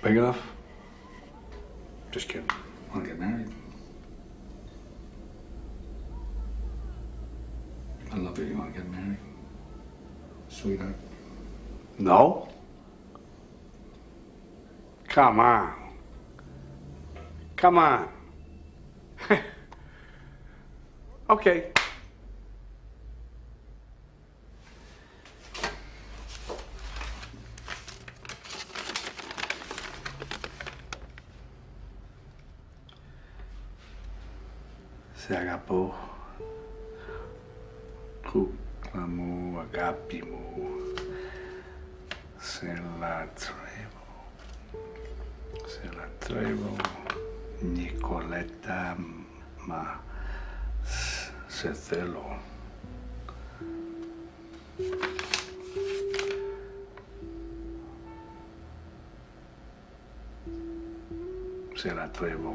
Big enough? Just kidding. Want to get married? I love you. You want to get married? Sweetheart? No? Come on. Come on. Okay. Se agapó. Kuklamu agapimu. Se la trevo. Nicoleta ma se celo. Se la trevo.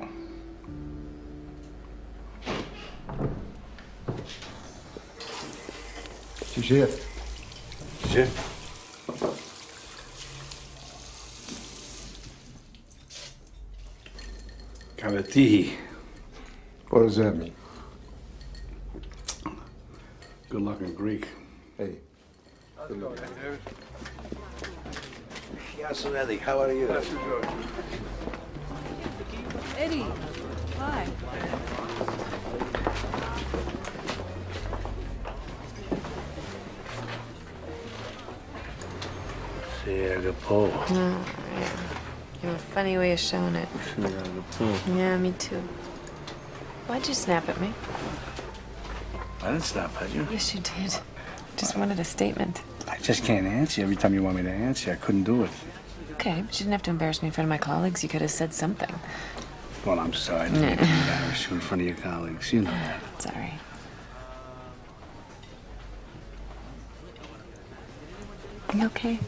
Gdzie? Gdzie? Kavatihi. What does that mean? Good luck in Greek. Hey. Good luck. Yes, Eddie, how are you? Eddie, hi. Se agapó. Oh, yeah. You have a funny way of showing it. Se agapó. Yeah, me too. Why'd you snap at me? I didn't stop at you. Yes, you did. Just wanted a statement. I just can't answer you every time you want me to answer. I couldn't do it. Okay, but you didn't have to embarrass me in front of my colleagues. You could have said something. Well, I'm sorry. I didn't mean to embarrass you in front of your colleagues. You know that. Sorry. You okay?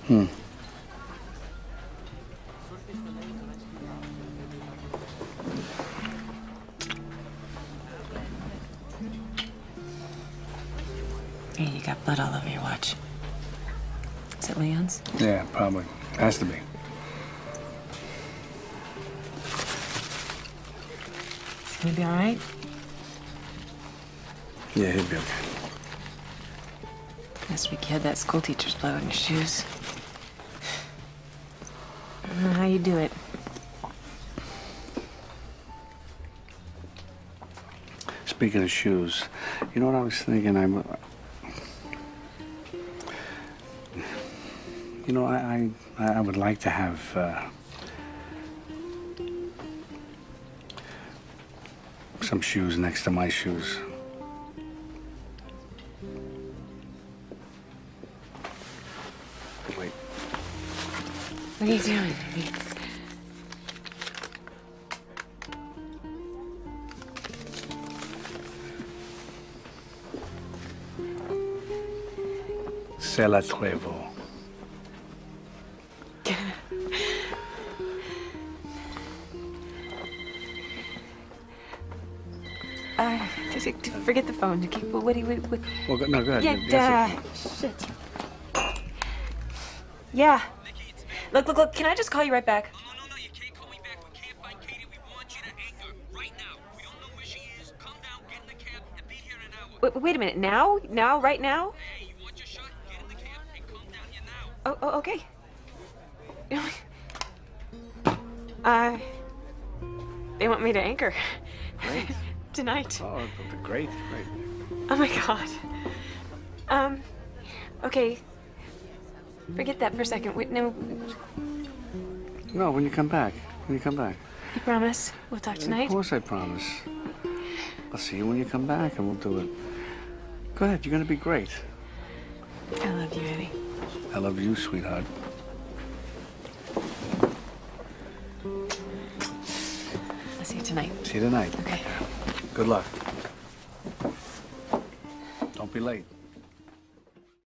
Hey, you got blood all over your watch. Is it Leon's? Yeah, probably. Has to be. Is he gonna be all right? Yeah, he'll be okay. Last week you had that school teacher's blood on your shoes. I don't know how you do it. Speaking of shoes, you know what I was thinking? You know, I would like to have some shoes next to my shoes. Wait. What are you doing? Se la trevo. Forget the phone. What do you... Well, no, go ahead. Yeah, Yes, shit. Yeah. Look, can I just call you right back? No, you can't call me back. We can't find Katie. We want you to anchor right now. We don't know where she is. Come down, get in the cab, and be here in an hour. Wait a minute. Now? Now? Right now? Hey, you want your shot? Get in the cab and come down here now. Oh, okay. They want me to anchor. Great. Tonight. Oh, great. Oh my God. Okay. Forget that for a second. Wait, no. No, when you come back. You You promise? We'll talk tonight? Of course I promise. I'll see you when you come back and we'll do it. Go ahead, you're gonna be great. I love you, Eddie. I love you, sweetheart. I'll see you tonight. See you tonight. Okay. Good luck. Don't be late.